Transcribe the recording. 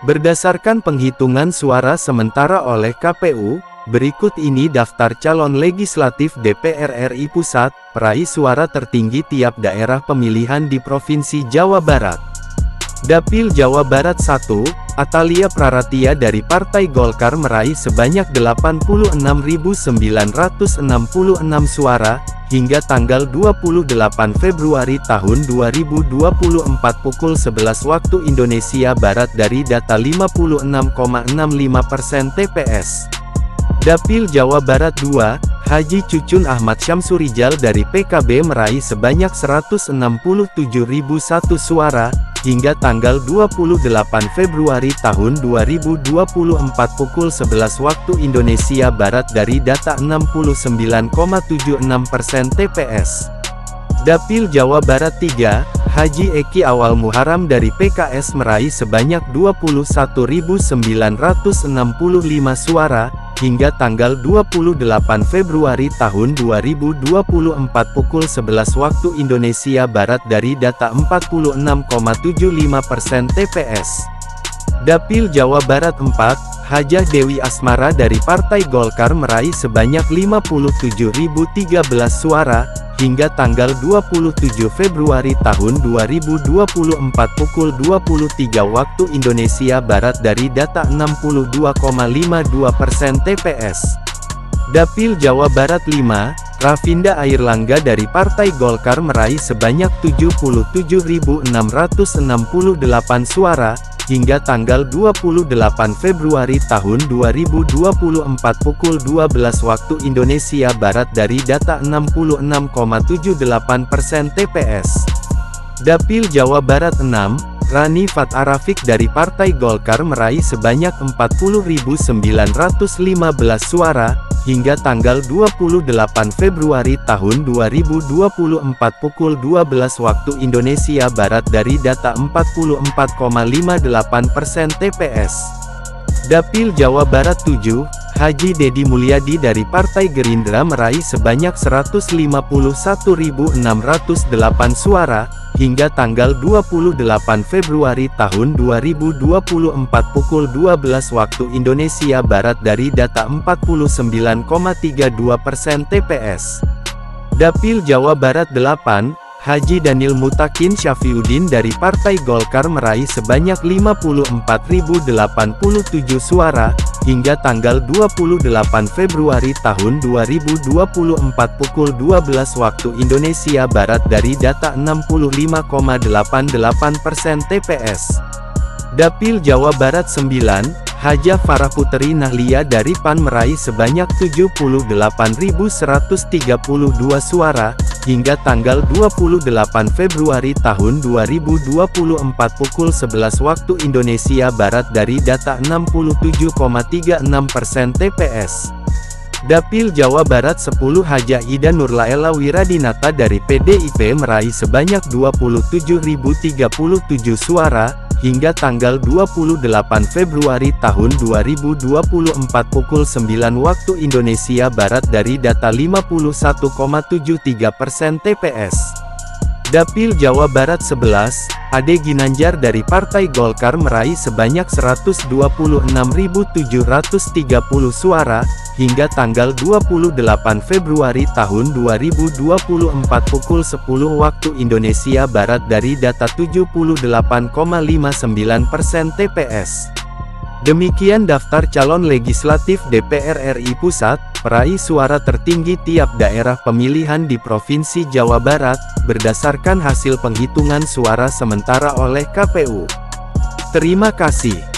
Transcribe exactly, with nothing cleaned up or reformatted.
Berdasarkan penghitungan suara sementara oleh K P U, berikut ini daftar calon legislatif D P R R I Pusat, peraih suara tertinggi tiap daerah pemilihan di Provinsi Jawa Barat. Dapil Jawa Barat satu, Atalia Praratia dari Partai Golkar meraih sebanyak delapan puluh enam ribu sembilan ratus enam puluh enam suara, hingga tanggal dua puluh delapan Februari tahun dua ribu dua puluh empat pukul sebelas waktu Indonesia Barat dari data lima puluh enam koma enam lima persen T P S. Dapil Jawa Barat dua, Haji Cucun Ahmad Syamsurijal dari P K B meraih sebanyak seratus enam puluh tujuh ribu satu suara, hingga tanggal dua puluh delapan Februari tahun dua ribu dua puluh empat pukul sebelas waktu Indonesia Barat dari data enam puluh sembilan koma tujuh enam persen T P S. Dapil Jawa Barat tiga, Haji Eki Awal Muharam dari P K S meraih sebanyak dua puluh satu ribu sembilan ratus enam puluh lima suara, hingga tanggal dua puluh delapan Februari tahun dua ribu dua puluh empat pukul sebelas waktu Indonesia Barat dari data empat puluh enam koma tujuh lima persen T P S. Dapil Jawa Barat empat, Hajah Dewi Asmara dari Partai Golkar meraih sebanyak lima puluh tujuh ribu tiga belas suara, hingga tanggal dua puluh tujuh Februari tahun dua ribu dua puluh empat pukul dua puluh tiga waktu Indonesia Barat dari data enam puluh dua koma lima dua persen T P S. Dapil Jawa Barat lima, Rafinda Airlangga dari Partai Golkar meraih sebanyak tujuh puluh tujuh ribu enam ratus enam puluh delapan suara, hingga tanggal dua puluh delapan Februari tahun dua ribu dua puluh empat pukul dua belas waktu Indonesia Barat dari data enam puluh enam koma tujuh delapan persen T P S. Dapil Jawa Barat enam, Rani Fat Arafik dari Partai Golkar meraih sebanyak empat puluh ribu sembilan ratus lima belas suara, hingga tanggal dua puluh delapan Februari tahun dua ribu dua puluh empat pukul dua belas waktu Indonesia Barat dari data empat puluh empat koma lima delapan persen T P S. Dapil Jawa Barat tujuh, Haji Dedi Mulyadi dari Partai Gerindra meraih sebanyak seratus lima puluh satu ribu enam ratus delapan suara, hingga tanggal dua puluh delapan Februari tahun dua ribu dua puluh empat pukul dua belas waktu Indonesia Barat dari data empat puluh sembilan koma tiga dua persen T P S. Dapil Jawa Barat delapan, Haji Daniel Mutakin Syafiuddin dari Partai Golkar meraih sebanyak lima puluh empat ribu delapan puluh tujuh suara, hingga tanggal dua puluh delapan Februari tahun dua ribu dua puluh empat pukul dua belas waktu Indonesia Barat dari data enam puluh lima koma delapan delapan persen T P S. Dapil Jawa Barat sembilan, Hajah Farah Puteri Nahlia dari P A N meraih sebanyak tujuh puluh delapan ribu seratus tiga puluh dua suara, hingga tanggal dua puluh delapan Februari tahun dua ribu dua puluh empat pukul sebelas waktu Indonesia Barat dari data enam puluh tujuh koma tiga enam persen T P S. Dapil Jawa Barat sepuluh, Hajah Ida Nurlaela Wiradinata dari P D I P meraih sebanyak dua puluh tujuh ribu tiga puluh tujuh suara, hingga tanggal dua puluh delapan Februari tahun dua ribu dua puluh empat pukul sembilan waktu Indonesia Barat dari data lima puluh satu koma tujuh tiga persen T P S. Dapil Jawa Barat sebelas, Ade Ginanjar dari Partai Golkar meraih sebanyak seratus dua puluh enam ribu tujuh ratus tiga puluh suara, hingga tanggal dua puluh delapan Februari tahun dua ribu dua puluh empat pukul sepuluh waktu Indonesia Barat dari data tujuh puluh delapan koma lima sembilan persen T P S. Demikian daftar calon legislatif D P R R I Pusat, peraih suara tertinggi tiap daerah pemilihan di Provinsi Jawa Barat, berdasarkan hasil penghitungan suara sementara oleh K P U. Terima kasih.